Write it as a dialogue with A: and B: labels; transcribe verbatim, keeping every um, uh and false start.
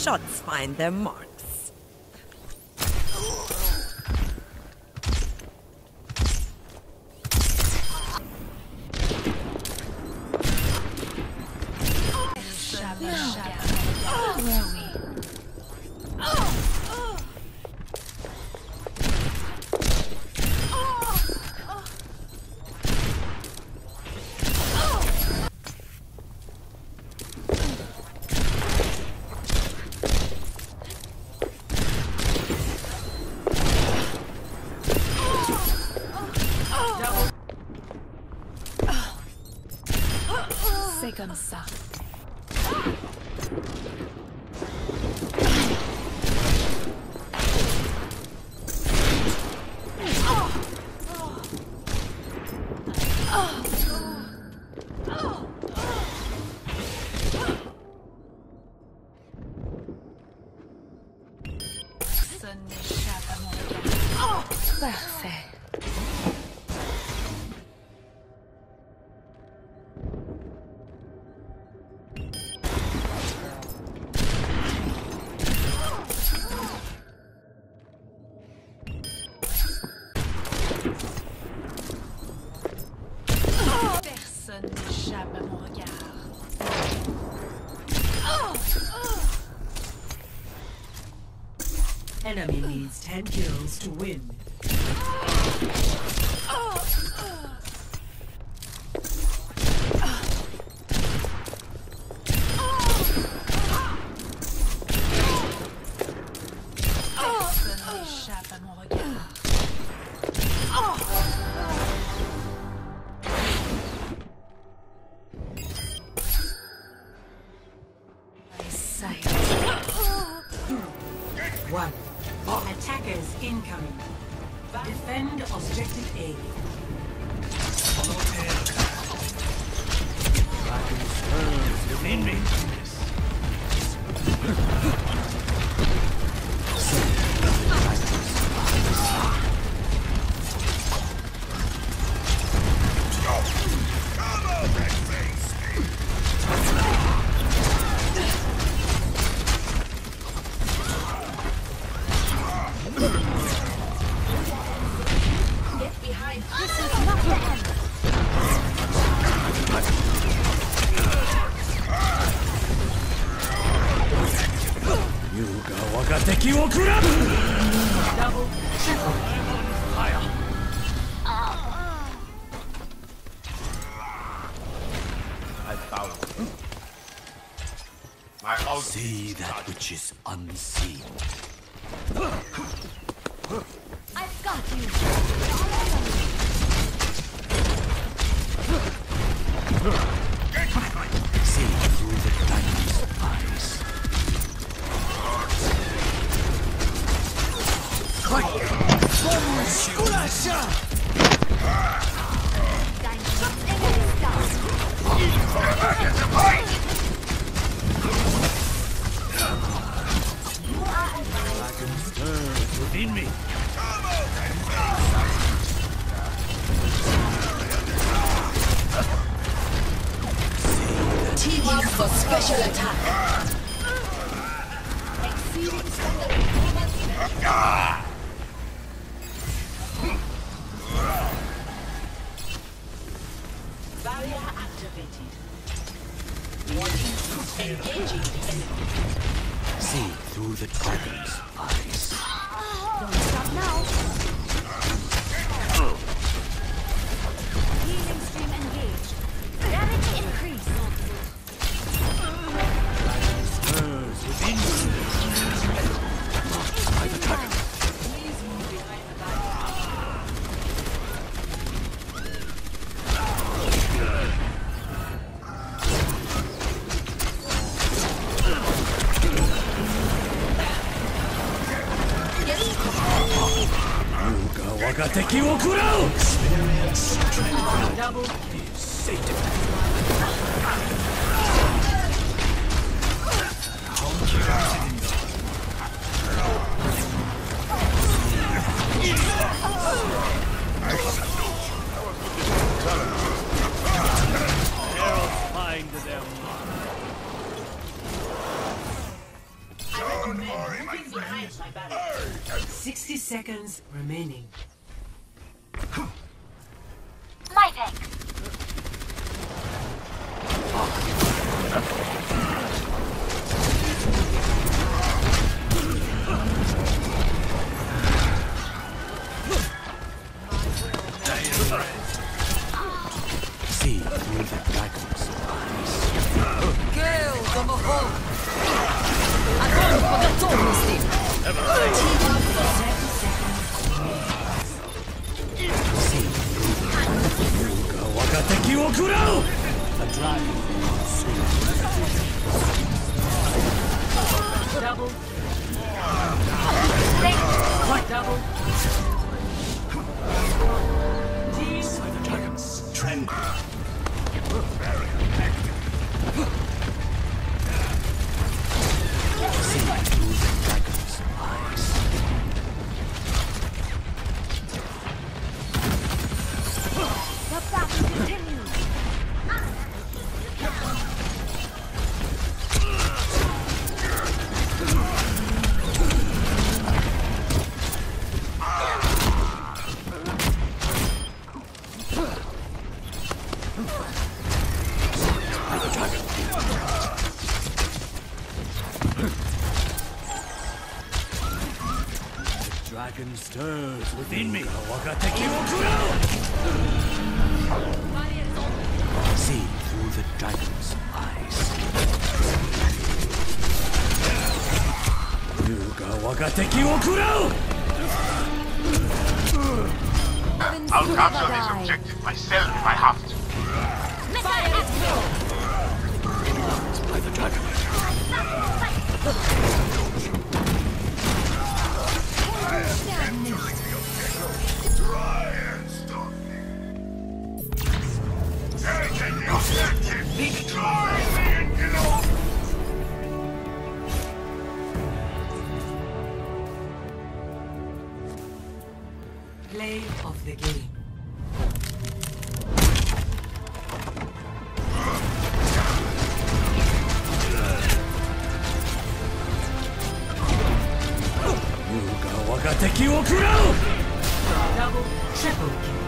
A: shots find their marks.
B: C'est comme ça. Personne n'échappe à mon regard. Parfait. Personne n'échappe à mon regard.
C: Enemy needs ten kills to win.
B: Personne n'échappe à mon regard.
C: One. Attackers incoming. Defend objective A.
D: Within me.
E: See that which is unseen.
B: I've got you.
E: See through the dragon's eyes.
D: Within me.
C: Team up for special attack. Barrier activated. Engaging enemy.
E: See through the dragon's eyes.
B: Don't stop now. Healing stream engaged. Damage increase.
D: Stirs within me.
E: By the dragon.
C: Double. Minus my barrier.
B: Sixty seconds remaining.
A: My pick.
E: See through the dragon's eyes.
F: Gale the Mahal! Огонь по готовности!
E: See through the dragon's
D: Wagateki wo kurau!
E: A dragon sleep.
B: Double. What double?
D: By the dragons, tremble.
E: See through the dragon's eyes.
A: The battle continues.
D: Dragon stirs within me. Wagateki wo kurau!
E: See through the dragon's eyes.
D: Yuga wagateki wo kurau!
G: I'll capture this objective myself if I have to.
D: By the dragon.
G: Try and stop me. Taking the objective. Destroy me, Gilon.
B: Play of the game.
D: Yuga wagateki wo kurau!
B: Double, triple kill.